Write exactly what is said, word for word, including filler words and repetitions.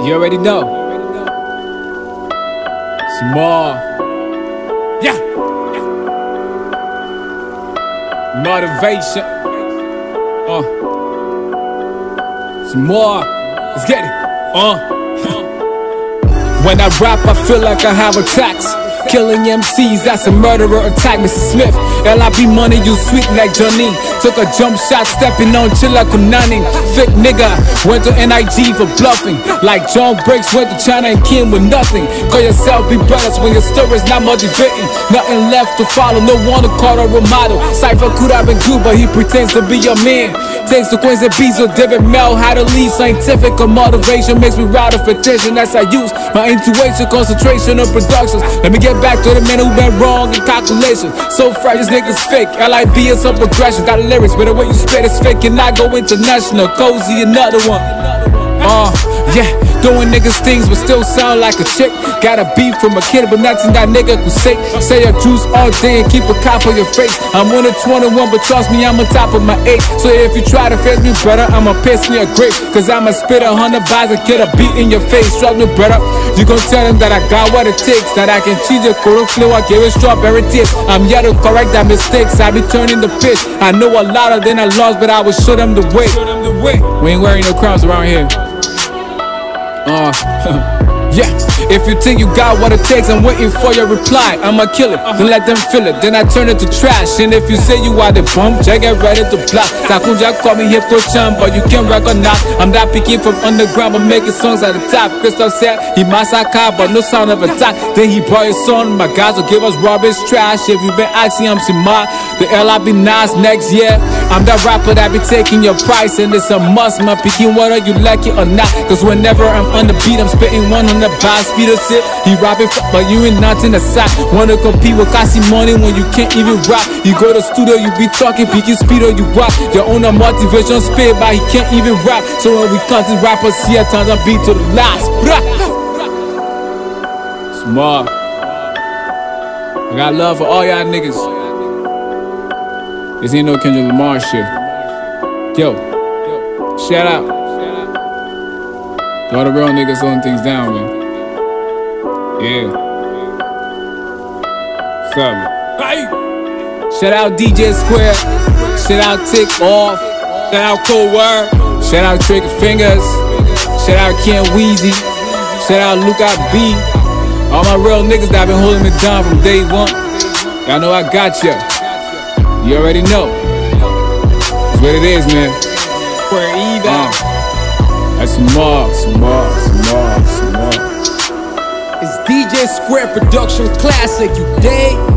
You already know. Small. Yeah. Motivation. Uh. Small. Let's get it. Uh. When I rap, I feel like I have attacks. Killing M Cs, that's a murderer attack, Mister Smith. L I B money, you sweet like Johnny. Took a jump shot, stepping on Chilla Kunani. Thick nigga, went to N I G for bluffing. Like John Breaks went to China and came with nothing. Call yourself be brothers when your story's not motivating. Nothing left to follow, no one to call a role model. Cypher could have been good, but he pretends to be your man. Takes the Quincy Beats or David Mel, how to lead. Scientific or motivation makes me route of attention. As I use my intuition, concentration on productions. Let me get back to the men who been wrong in calculation. So fresh, this nigga's fake. L I B is some progression. Got lyrics, but the way you spit is fake. And I go international. Cozy, another one. Uh, yeah, doing niggas things but still sound like a chick. Got a beef from a kid, but nothing that nigga could say. Say a juice all day and keep a cop on your face. I'm on a twenty-one, but trust me, I'm on top of my eight. So if you try to face me better, I'ma piss me a grape. Cause I'ma spit a hundred bars and get a beat in your face. Trust me, brother, you gon' tell them that I got what it takes. That I can cheese your coral flow, I give it strawberry taste. I'm here to correct that mistakes, I be turning the pitch. I know a lot of them I lost, but I will show them the way. We ain't wearing no crowns around here. Uh, yeah, if you think you got what it takes, I'm waiting for your reply. I'ma kill it, then let them feel it, then I turn it to trash. And if you say you are the bump, just get ready to block. Takunja call me hip chan, but you can't recognize I'm that picky from underground, but making songs at the top. Christoph said he massacre, but no sound of attack. Then he brought his son, my guys will give us rubbish trash. If you been asking, I'm Simar, the L I B Nas next year. I'm that rapper that be taking your price, and it's a must, man. Picking whether you like it or not. Cause whenever I'm on the beat, I'm spitting one hundred bars, speed of sit. He rapping, but you ain't nothing aside. Wanna compete with Kasi money when you can't even rap. You go to studio, you be talking, picking speed or you rock. Your own motivation spit, but he can't even rap. So when we content rappers, see at times I beat to the last. Smart. I got love for all y'all niggas. This ain't no Kendrick Lamar shit. Yo, shout out to all the real niggas holding things down, man. Yeah. What's up, man? Shout out D J Square. Shout out Tick Off. Shout out Cold Word. Shout out Trick Fingers. Shout out Ken Weezy. Shout out Luke B. All my real niggas that been holding me down from day one. Y'all know I got ya. You already know. That's what it is, man. Where even? Uh, that's small, small, small, small. It's D J Square Production Classic, you dig?